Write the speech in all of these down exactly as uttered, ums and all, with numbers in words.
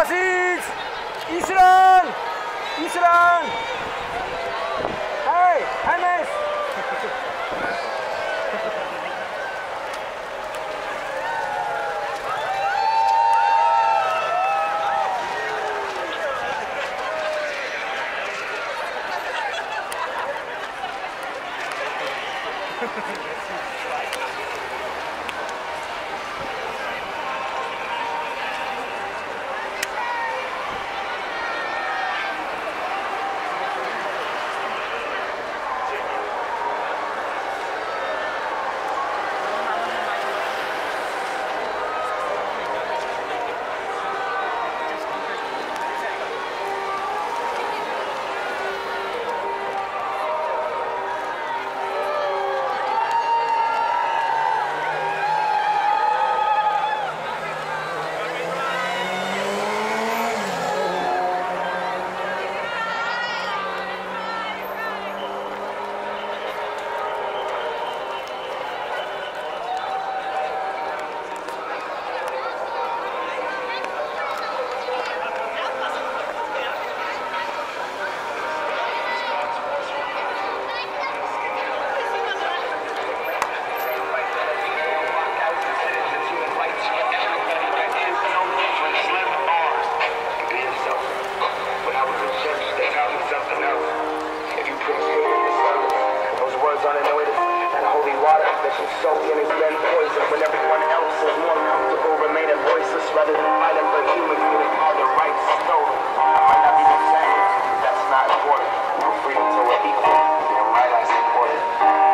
Six, Isran, Isran. Hey, James. Soaking has been poison when everyone else is more comfortable remaining voiceless rather than fighting for human freedom. All the rights stolen. I might not be the same, but that's not important. No freedom till we're equal. Damn right I support it.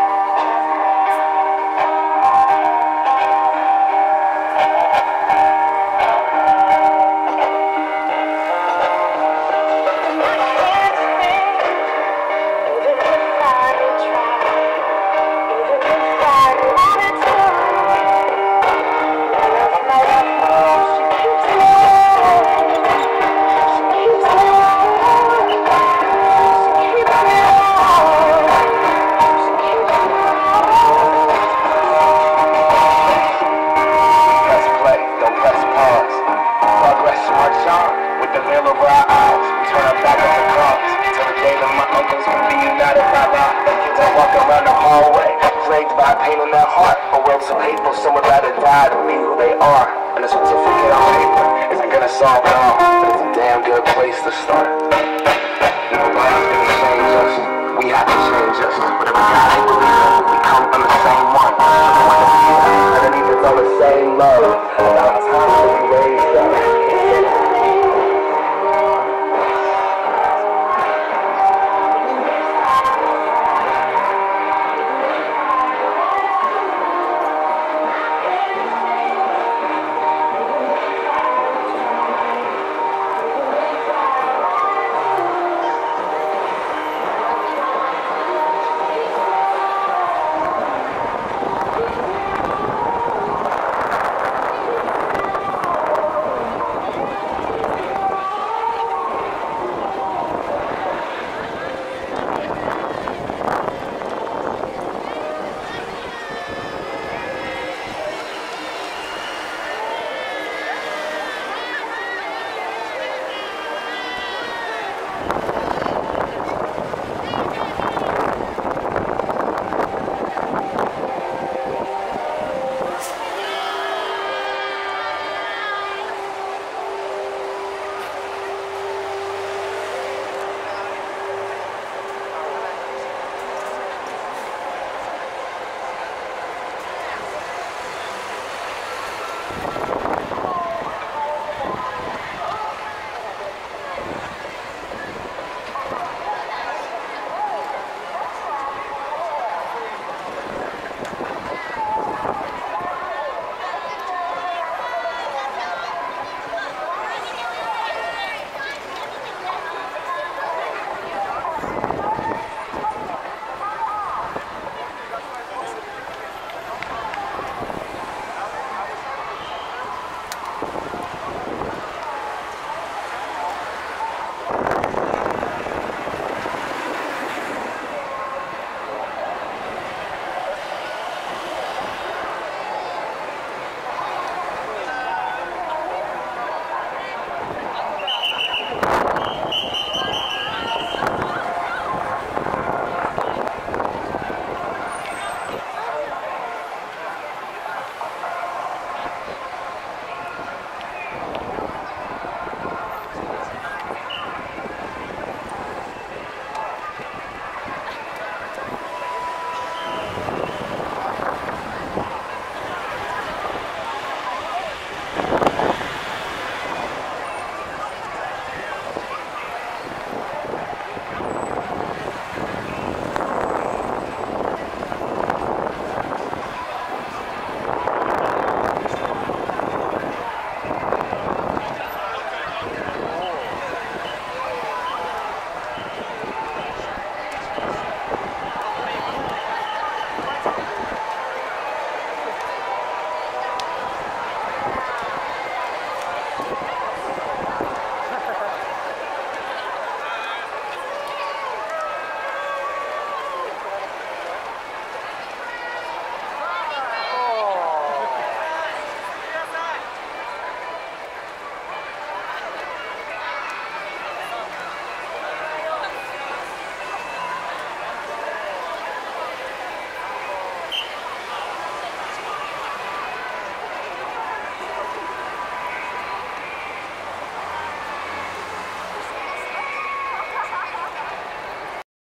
By pain in their heart, a world so hateful, some would rather die than be who they are. And a certificate on paper isn't gonna solve it all, but it's a damn good place to start. Nobody's gonna change us, we have to change us. Whatever God they believe in, we come from the same one. Underneath it's all the same love. About time to be raised up.